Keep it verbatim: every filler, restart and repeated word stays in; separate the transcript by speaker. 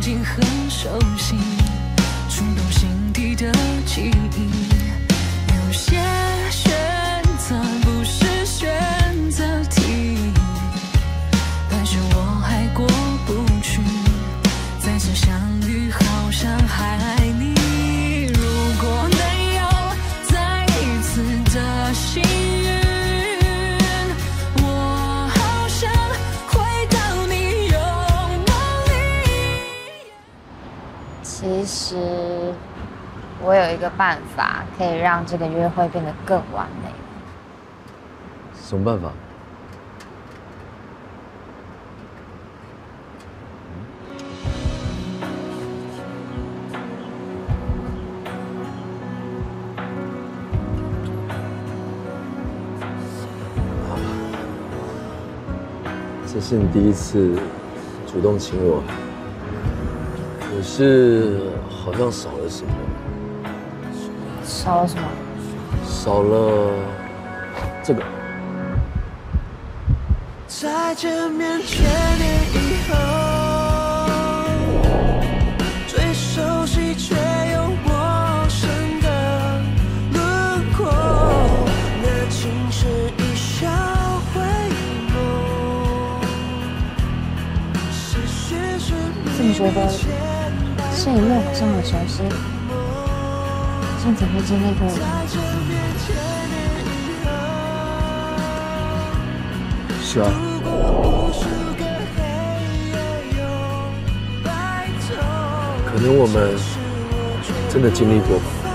Speaker 1: 景很熟悉，触动心底的记忆。有些选择不是选择题，但是我还过不去。再次相遇，好像还爱你。如果能有再一次的幸运，我好想回到你拥抱里。
Speaker 2: 其实我有一个办法，可以让这个约会变得更完美。
Speaker 3: 什么办法？这是你第一次主动亲我，可是好像少了什么。
Speaker 2: 少了什么？
Speaker 3: 少了这个。
Speaker 1: 在见面千年以后，最熟悉却又陌生的轮廓，那竟是一笑回眸。
Speaker 2: 怎么觉得这一幕好像很熟悉？像怎么经历过一样？
Speaker 3: 是啊。可能我们真的经历过吧。